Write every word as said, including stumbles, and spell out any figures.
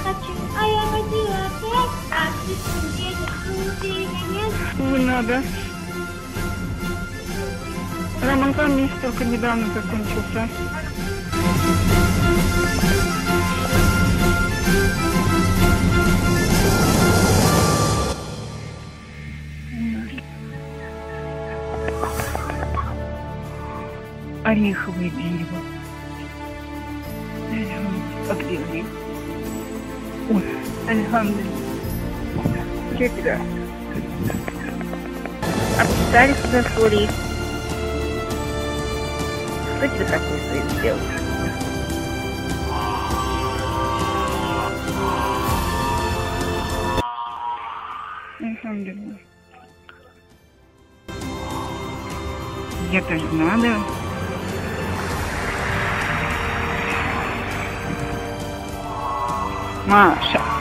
А я ходила опять, а ты нет? Не надо. Ремонтный месяц только недавно закончился. Ореховое дерево. А где орех? Ой, альхамдулилля. Прекрасно. А писали сюда фурии. Что тебе такое своим сделать? Альхамдулилля. Где-то же надо. Маша.